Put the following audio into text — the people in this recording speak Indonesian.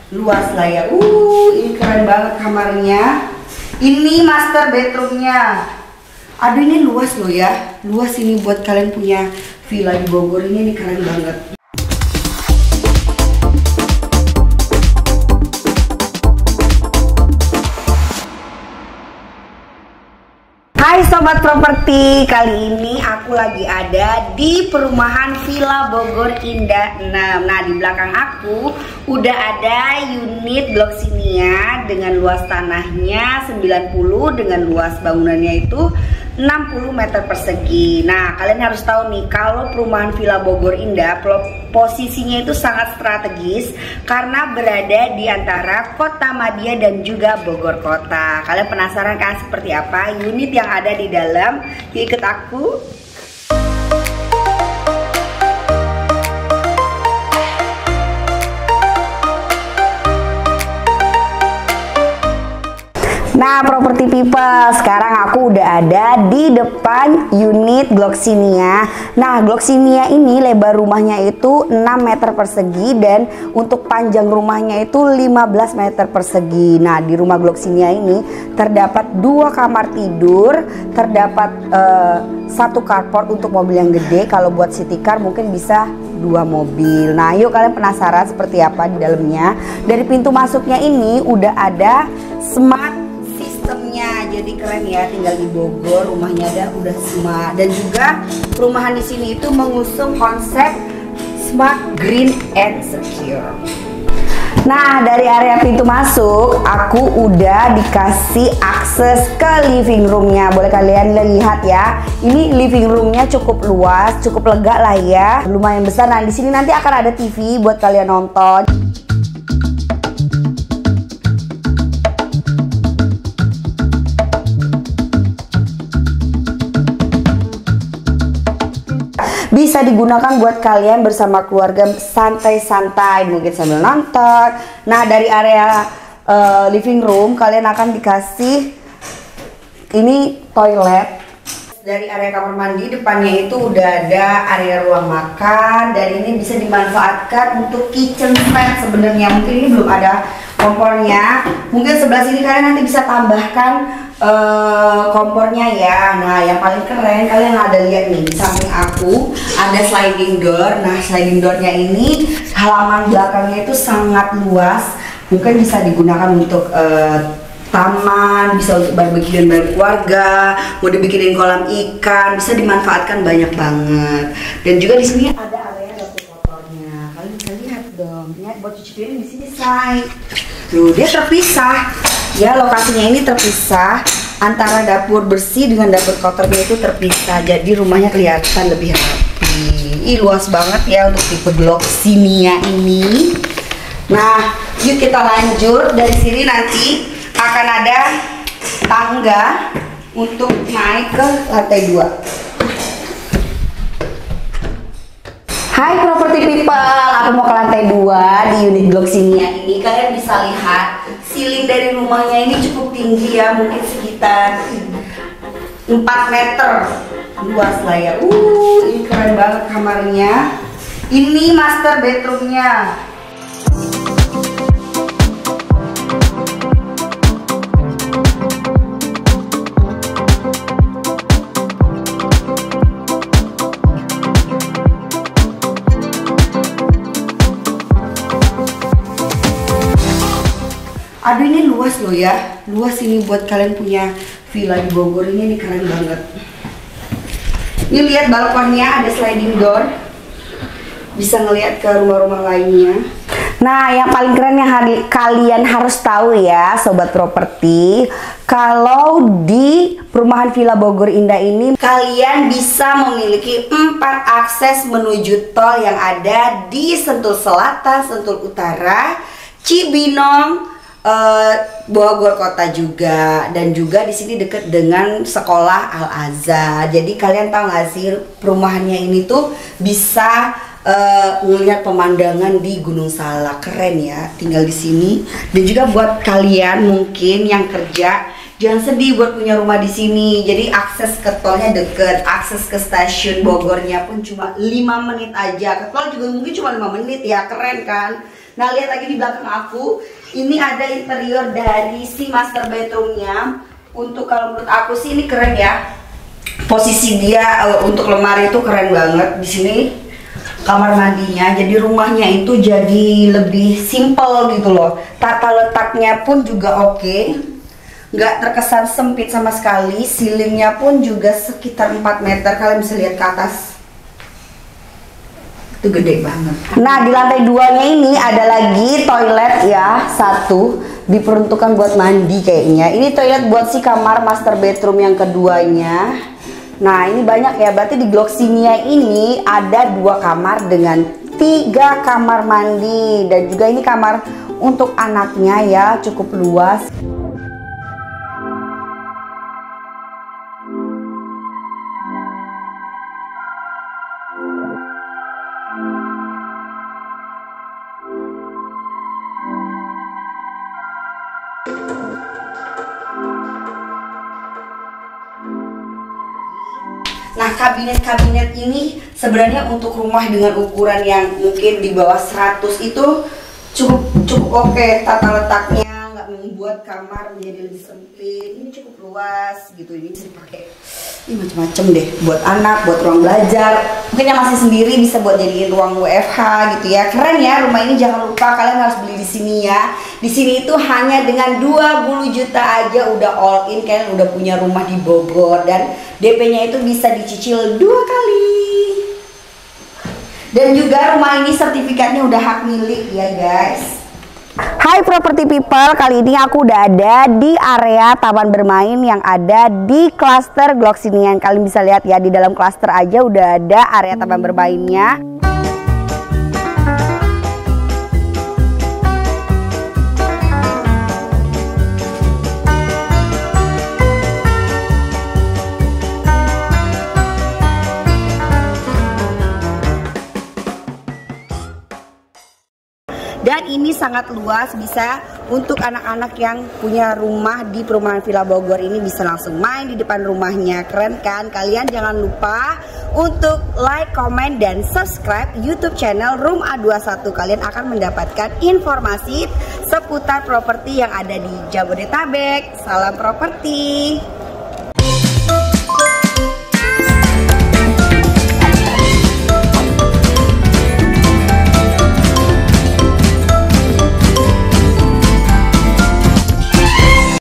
Luas lah ya. Ini keren banget kamarnya. Ini master bedroomnya. Aduh, ini luas loh ya. Luas ini buat kalian punya villa di Bogor ini keren banget. Hai Sobat Properti, kali ini aku lagi ada di perumahan Villa Bogor Indah 6. Nah, di belakang aku udah ada unit Blok Sinia dengan luas tanahnya 90, dengan luas bangunannya itu 60 meter persegi. Nah, kalian harus tahu nih, kalau perumahan Villa Bogor Indah posisinya itu sangat strategis karena berada di antara Kota Madia dan juga Bogor Kota. Kalian penasaran kan seperti apa unit yang ada di dalam? Yuk ikut aku. Nah, Property People, sekarang aku udah ada di depan unit Blok Sinia. Nah, Blok Sinia ini lebar rumahnya itu 6 meter persegi dan untuk panjang rumahnya itu 15 meter persegi. Nah, di rumah Blok Sinia ini terdapat 2 kamar tidur, terdapat 1 carport untuk mobil yang gede. Kalau buat city car mungkin bisa 2 mobil. Nah, yuk kalian penasaran seperti apa di dalamnya? Dari pintu masuknya ini udah ada smart sistemnya, jadi keren ya, tinggal di Bogor rumahnya udah smart. Dan juga perumahan di sini itu mengusung konsep smart, green, and secure. Nah, dari area pintu masuk aku udah dikasih akses ke living roomnya. Boleh kalian lihat ya, ini living roomnya cukup luas, cukup lega lah ya, lumayan besar. Nah, di sini nanti akan ada TV buat kalian nonton. Bisa digunakan buat kalian bersama keluarga santai-santai, mungkin sambil nonton. Nah, dari area living room kalian akan dikasih ini toilet. Dari area kamar mandi depannya itu udah ada area ruang makan, dan ini bisa dimanfaatkan untuk kitchen set sebenarnya. Mungkin ini belum ada kompornya, mungkin sebelah sini kalian nanti bisa tambahkan kompornya ya. Nah, yang paling keren kalian ada lihat nih, di samping aku ada sliding door. Nah, sliding doornya ini halaman belakangnya itu sangat luas, mungkin bisa digunakan untuk taman, bisa untuk barbecue bareng keluarga, mau dibikinin kolam ikan, bisa dimanfaatkan banyak banget. Dan juga di sini ada area dapur kotornya. Kalian bisa lihat dong, ya, buat cuci piring di sini say. Tuh, dia terpisah. Ya, lokasinya ini terpisah antara dapur bersih dengan dapur kotornya itu terpisah. Jadi rumahnya kelihatan lebih rapi. Ih, luas banget ya untuk tipe Blok Sinia ini. Nah, yuk kita lanjut. Dari sini nanti akan ada tangga untuk naik ke lantai 2. Hai Property People, aku mau ke lantai 2 di unit Blok Sinia ini. Kalian bisa lihat ceiling dari rumahnya ini cukup tinggi ya, mungkin sekitar 4 meter. Luas lah ya. Ini keren banget kamarnya. Ini master bedroomnya. Aduh, ini luas loh ya. Luas ini buat kalian punya villa di Bogor ini keren banget. Ini lihat balkonnya ada sliding door, bisa ngelihat ke rumah-rumah lainnya. Nah, yang paling keren yang kalian harus tahu ya Sobat Properti, kalau di perumahan Villa Bogor Indah ini kalian bisa memiliki 4 akses menuju tol yang ada di Sentul Selatan, Sentul Utara, Cibinong, Bogor Kota juga. Dan juga di sini dekat dengan sekolah Al Azhar. Jadi kalian tahu nggak sih, perumahannya ini tuh bisa ngelihat pemandangan di Gunung Salak. Keren ya tinggal di sini. Dan juga buat kalian mungkin yang kerja, jangan sedih buat punya rumah di sini. Jadi akses ke tolnya deket, akses ke stasiun Bogornya pun cuma 5 menit aja. Ke tol juga mungkin cuma 5 menit ya, keren kan? Nah, lihat lagi di belakang aku, ini ada interior dari si master bedroomnya. Untuk kalau menurut aku sih ini keren ya. Posisi dia untuk lemari itu keren banget. Di sini kamar mandinya, jadi rumahnya itu jadi lebih simple gitu loh. Tata letaknya pun juga oke, nggak terkesan sempit sama sekali. Ceilingnya pun juga sekitar 4 meter, kalian bisa lihat ke atas. Itu gede banget. Nah, di lantai 2-nya ini ada lagi toilet ya, satu diperuntukkan buat mandi kayaknya. Ini toilet buat si kamar master bedroom yang keduanya. Nah, ini banyak ya, berarti di Gloxinia ini ada 2 kamar dengan 3 kamar mandi, dan juga ini kamar untuk anaknya ya, cukup luas. Nah, kabinet-kabinet ini sebenarnya untuk rumah dengan ukuran yang mungkin di bawah 100 itu cukup oke. Tata letaknya nggak membuat kamar menjadi lebih sempit. Ini cukup luas gitu. Ini bisa dipakai macam-macam deh, buat anak, buat ruang belajar. Mungkin yang masih sendiri bisa buat jadiin ruang WFH gitu ya. Keren ya rumah ini. Jangan lupa kalian harus beli di sini ya. Di sini itu hanya dengan 20 juta aja udah all in, kalian udah punya rumah di Bogor, dan DP-nya itu bisa dicicil 2 kali. Dan juga rumah ini sertifikatnya udah hak milik ya guys. Hai property people, kali ini aku udah ada di area taman bermain yang ada di klaster Gloxinia. Kalian bisa lihat ya, di dalam klaster aja udah ada area taman bermainnya. Dan ini sangat luas, bisa untuk anak-anak yang punya rumah di perumahan Villa Bogor ini bisa langsung main di depan rumahnya. Keren kan? Kalian jangan lupa untuk like, comment, dan subscribe YouTube channel Room A21. Kalian akan mendapatkan informasi seputar properti yang ada di Jabodetabek. Salam properti.